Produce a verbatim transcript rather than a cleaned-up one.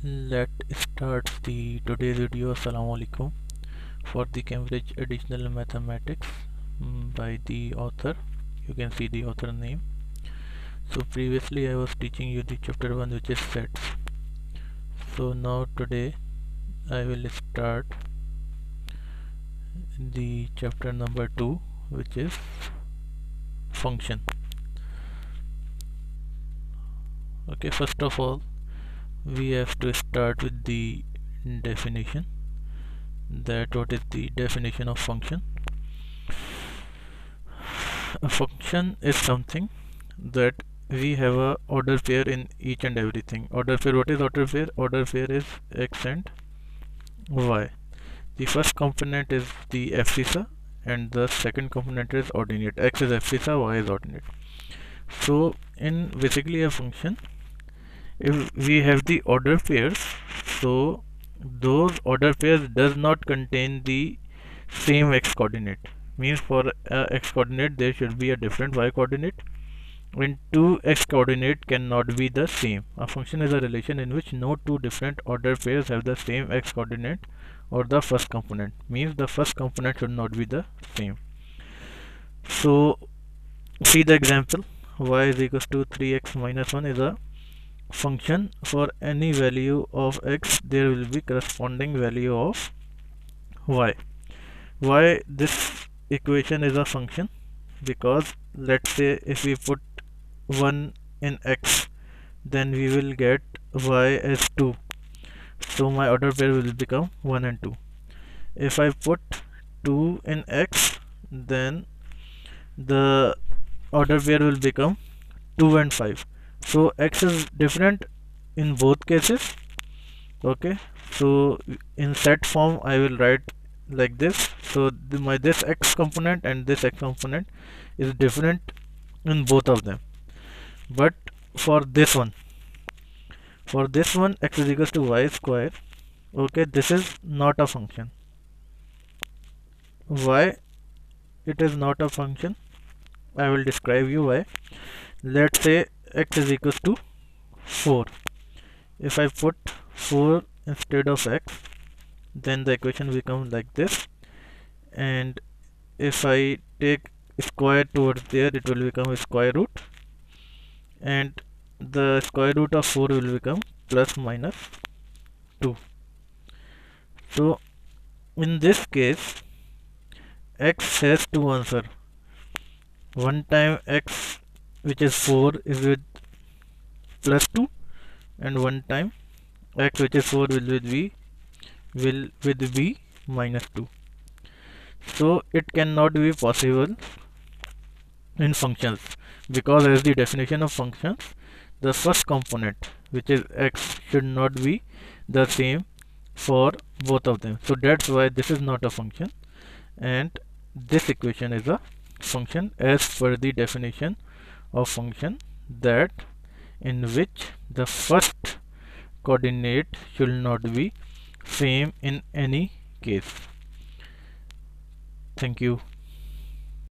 Let's start the today's video. Assalamu alaikum for the Cambridge Additional Mathematics mm, by the author. You can see the author name. So previously I was teaching you the chapter one, which is sets. So now today I will start the chapter number two, which is function. Okay, first of all we have to start with the definition. That what is the definition of function? A function is something that we have a order pair in each and everything. Order pair, what is order pair? Order pair is x and y. The first component is the abscissa and the second component is ordinate. X is abscissa, y is ordinate. So in basically a function, if we have the order pairs, so those order pairs does not contain the same x coordinate. Means for uh, x coordinate there should be a different y coordinate, when two x coordinate cannot be the same. A function is a relation in which no two different order pairs have the same x coordinate or the first component. Means the first component should not be the same. So see the example, y is equals to three x minus one is a function. For any value of x there will be corresponding value of y. Why this equation is a function? Because let's say if we put one in x, then we will get y as two, so my order pair will become one and two. If I put two in x, then the order pair will become two and five. So x is different in both cases. Okay, so in set form I will write like this. So the, my this x component and this x component is different in both of them. But for this one, for this one x is equals to y square. Okay, this is not a function. Why it is not a function? I will describe you why. Let's say x is equals to four. If I put four instead of x, then the equation becomes like this, and if I take square towards there, it will become a square root, and the square root of four will become plus minus two. So in this case x has two answers. One time x, which is four, is with plus two, and one time x, which is four, will with b will with b minus two. So it cannot be possible in functions, because as the definition of functions, the first component, which is x, should not be the same for both of them. So that's why this is not a function, and this equation is a function as per the definition of function, that in which the first coordinate should not be same in any case. Thank you.